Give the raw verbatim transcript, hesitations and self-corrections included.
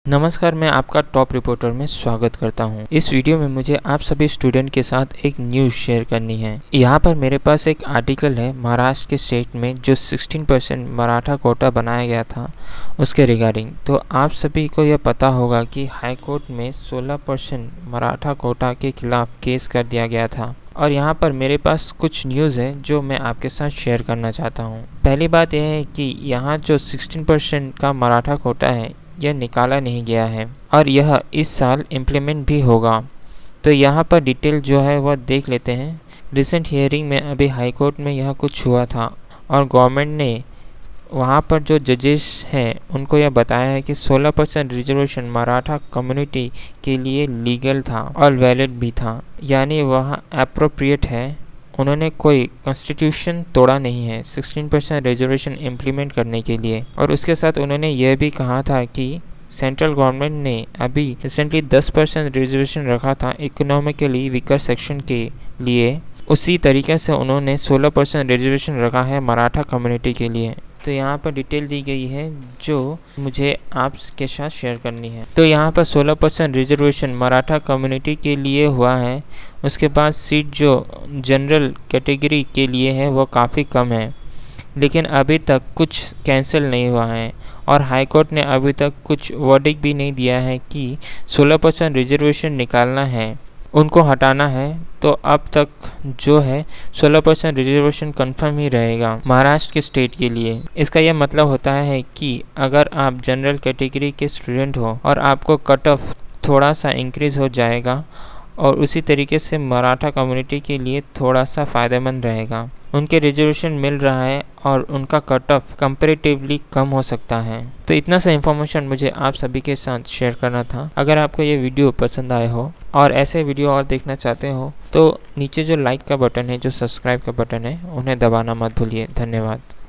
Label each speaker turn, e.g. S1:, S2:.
S1: नमस्कार, मैं आपका टॉप रिपोर्टर में स्वागत करता हूं। इस वीडियो में मुझे आप सभी स्टूडेंट के साथ एक न्यूज़ शेयर करनी है। यहाँ पर मेरे पास एक आर्टिकल है महाराष्ट्र के स्टेट में जो सोलह परसेंट मराठा कोटा बनाया गया था उसके रिगार्डिंग। तो आप सभी को यह पता होगा कि हाई कोर्ट में सोलह परसेंट मराठा कोटा के खिलाफ केस कर दिया गया था और यहाँ पर मेरे पास कुछ न्यूज़ है जो मैं आपके साथ शेयर करना चाहता हूँ। पहली बात यह है कि यहाँ जो सोलह परसेंट का मराठा कोटा है यह निकाला नहीं गया है और यह इस साल इम्प्लीमेंट भी होगा। तो यहाँ पर डिटेल जो है वह देख लेते हैं। रिसेंट हियरिंग में अभी हाई कोर्ट में यह कुछ हुआ था और गवर्नमेंट ने वहाँ पर जो जजेस हैं उनको यह बताया है कि सोलह परसेंट रिजर्वेशन मराठा कम्युनिटी के लिए लीगल था और वैलिड भी था, यानी वह अप्रोप्रिएट है। उन्होंने कोई कॉन्स्टिट्यूशन तोड़ा नहीं है सोलह परसेंट रिजर्वेशन इम्प्लीमेंट करने के लिए। और उसके साथ उन्होंने यह भी कहा था कि सेंट्रल गवर्नमेंट ने अभी रिसेंटली दस परसेंट रिजर्वेशन रखा था इकोनॉमिकली वीकर सेक्शन के लिए, उसी तरीके से उन्होंने सोलह परसेंट रिजर्वेशन रखा है मराठा कम्युनिटी के लिए। तो यहाँ पर डिटेल दी गई है जो मुझे आपके साथ शेयर करनी है। तो यहाँ पर सोलह परसेंट रिजर्वेशन मराठा कम्युनिटी के लिए हुआ है। उसके बाद सीट जो जनरल कैटेगरी के लिए है वो काफ़ी कम है, लेकिन अभी तक कुछ कैंसिल नहीं हुआ है और हाई कोर्ट ने अभी तक कुछ वर्डिक्ट भी नहीं दिया है कि सोलह परसेंट रिजर्वेशन निकालना है, उनको हटाना है। तो अब तक जो है सोलह परसेंट रिजर्वेशन कंफर्म ही रहेगा महाराष्ट्र के स्टेट के लिए। इसका यह मतलब होता है कि अगर आप जनरल कैटेगरी के स्टूडेंट हो और आपको कट ऑफ थोड़ा सा इंक्रीज़ हो जाएगा और उसी तरीके से मराठा कम्युनिटी के लिए थोड़ा सा फ़ायदेमंद रहेगा। उनके रिजर्वेशन मिल रहा है और उनका कट ऑफ कंपैरेटिवली कम हो सकता है। तो इतना सा इन्फॉर्मेशन मुझे आप सभी के साथ शेयर करना था। अगर आपको ये वीडियो पसंद आए हो और ऐसे वीडियो और देखना चाहते हो तो नीचे जो लाइक का बटन है, जो सब्सक्राइब का बटन है, उन्हें दबाना मत भूलिए। धन्यवाद।